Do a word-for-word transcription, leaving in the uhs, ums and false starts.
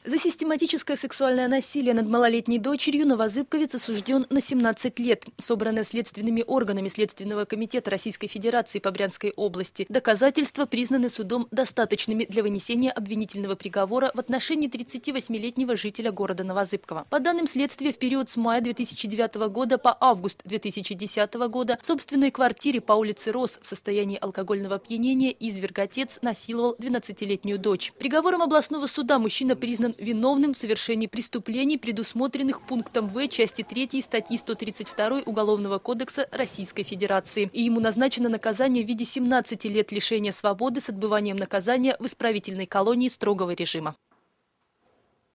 За систематическое сексуальное насилие над малолетней дочерью новозыбковец осужден на семнадцать лет. Собранное следственными органами Следственного комитета Российской Федерации по Брянской области доказательства признаны судом достаточными для вынесения обвинительного приговора в отношении тридцативосьмилетнего жителя города Новозыбково. По данным следствия, в период с мая две тысячи девятого года по август две тысячи десятого года в собственной квартире по улице Рос в состоянии алкогольного опьянения изверг-отец насиловал двенадцатилетнюю дочь. Приговором областного суда мужчина признан виновным в совершении преступлений, предусмотренных пунктом В части третьей статьи сто тридцать два Уголовного кодекса Российской Федерации. И ему назначено наказание в виде семнадцати лет лишения свободы с отбыванием наказания в исправительной колонии строгого режима.